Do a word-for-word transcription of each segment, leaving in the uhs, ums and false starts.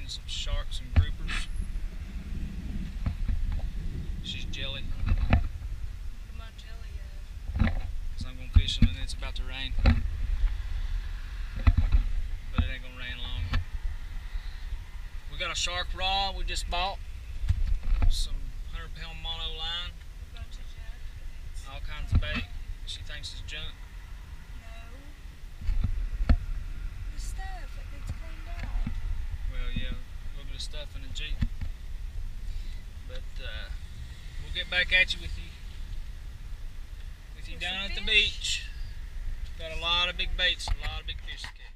catching some sharks and groupers. She's jelly. What am I jelly of? Because I'm going to fish them and it's about to rain. But it ain't going to rain long. We got a shark rod we just bought. Some one hundred pound mono line. A bunch of junk. All kinds of bait. She thinks it's junk. No. The stuff that gets cleaned out. Well, yeah, a little bit of stuff in the Jeep. But uh, we'll get back at you with you, with you With down some at the fish. beach. Got a lot of big baits, a lot of big fish to catch.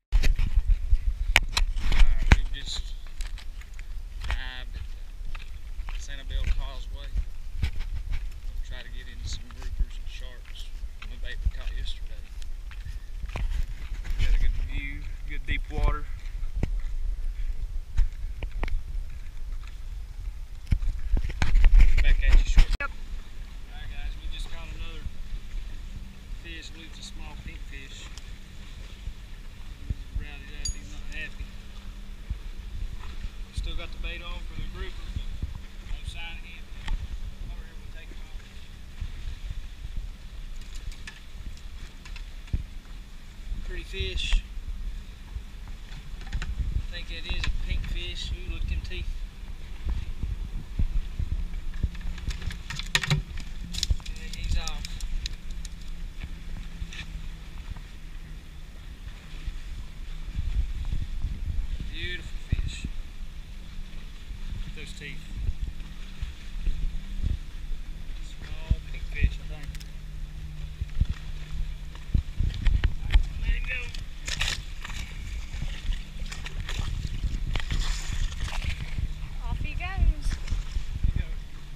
Alright, we just dived at the Sanibel Causway. We'll try to get into some groupers and sharks from the bait we caught yesterday. Got a good view, good deep water. Back at you shortly. Yep. Alright guys, we just caught another fish. I believe it's a small pink fish. He's rowdied up, he's not happy. We still got the bait on for the grouper, but no sign of him. Over here we'll take him off. Pretty fish. I think it is a pink fish. Ooh, look at them teeth. Okay, he's off. Beautiful fish. Look at those teeth. Small pink fish, I think. Alright, let him go. Off he goes. There you go.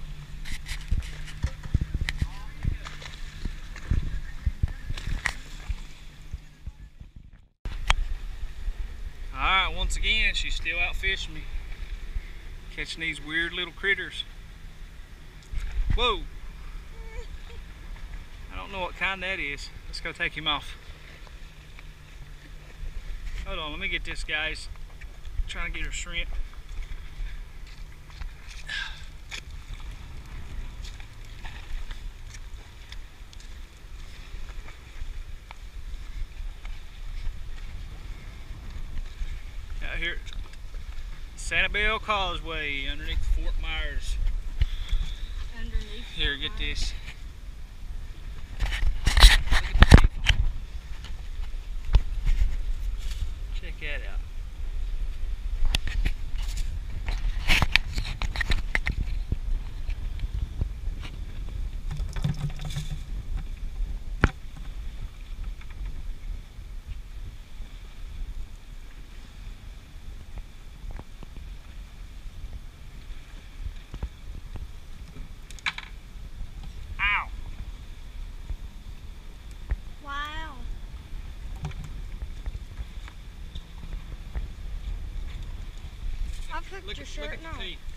Alright, once again, she's still out fishing me. Catching these weird little critters. Whoa! I don't know what kind that is. Let's go take him off. Hold on, let me get this, guys. Trying to get her shrimp. Out here at Sanibel Causway underneath Fort Myers. Underneath. Here, get this. Check that out. Ow! Wow. I've hooked Look your at, shirt look at now. the teeth.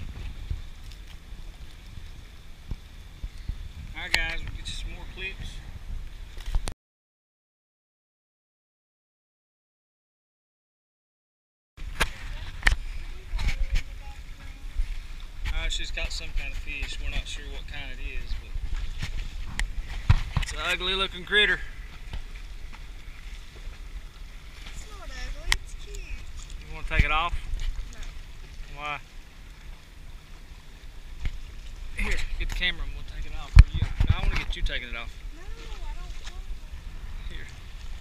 Alright guys, we'll get you some more clips. Alright, she's got some kind of fish. We're not sure what kind it is, but it's an ugly looking critter. It's not ugly, it's cute. You want to take it off? No. Why? Here, get the camera and we'll take it off. Or you, no, I want to get you taking it off. No, I don't want to. Here.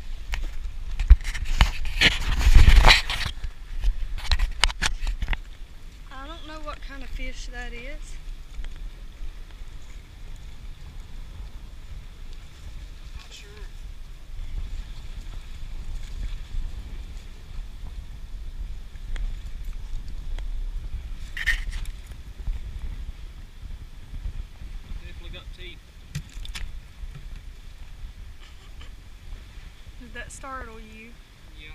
I don't know what kind of fish that is. Not sure. Definitely got teeth. Did that startle you? Yeah.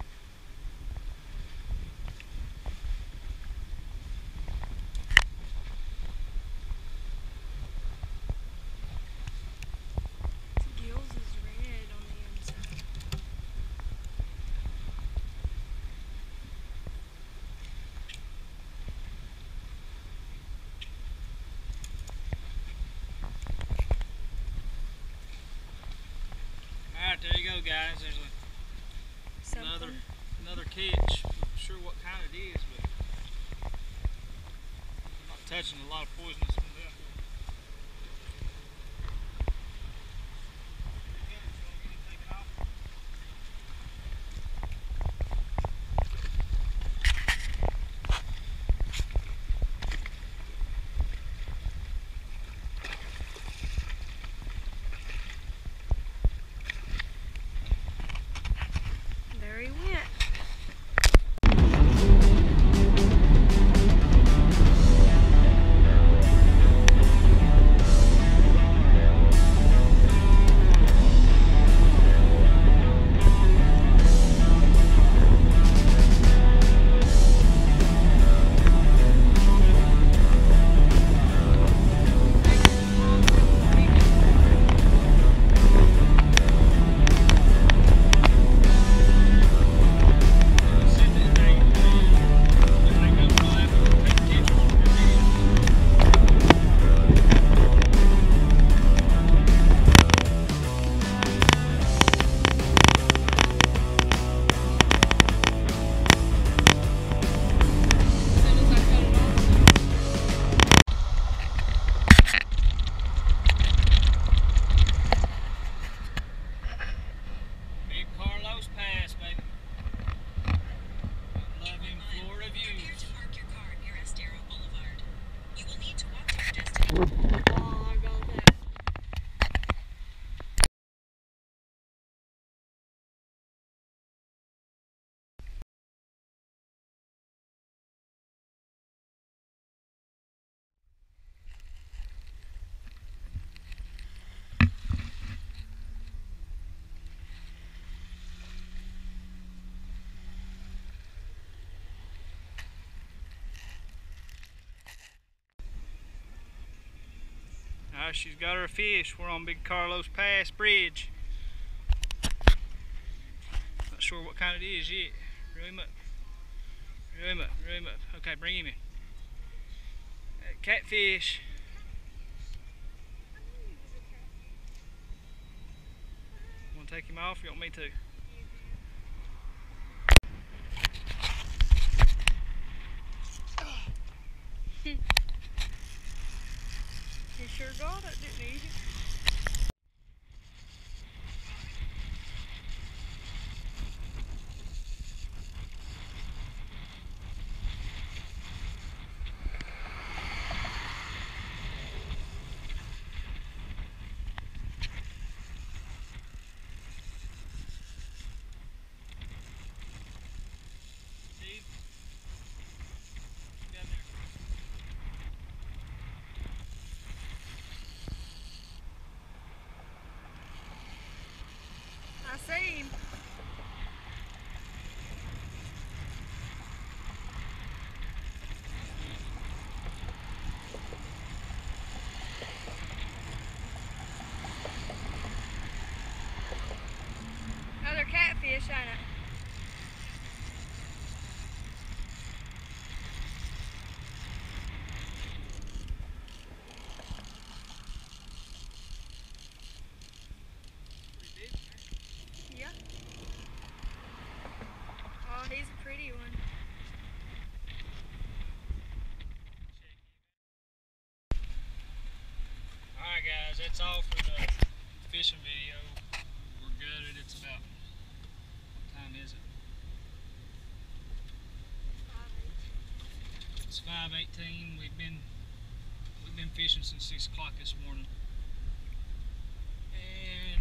The gills is red on the inside. guys, there's a, Something. another another catch. Not sure what kind it is, but I'm not touching a lot of poisonous ones out there. There he went. Alright, she's got her fish. We're on Big Carlos Pass Bridge. Not sure what kind it is yet. Reel him up. Reel him up. Reel him up. Okay, bring him in. Uh, catfish. Want to take him off? You want me to? He sure got it, didn't he? Steve? Down there. I see him. Another catfish, ain't it? Yeah. Oh, he's a pretty one. Alright guys, that's all for the fishing video. We're gutted. It's about, what time is it? It's five eighteen. We've been we've been fishing since six o'clock this morning. And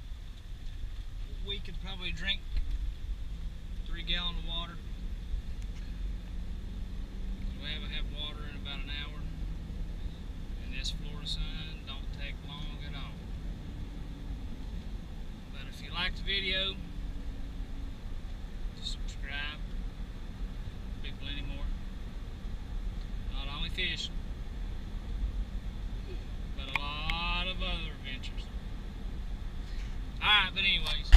we could probably drink three gallons of water. We haven't had water in about an hour. And this Florida sun don't take long at all. But if you like the video, subscribe. Be plenty more. Not only fishing, but a lot of other adventures. Alright, but anyways.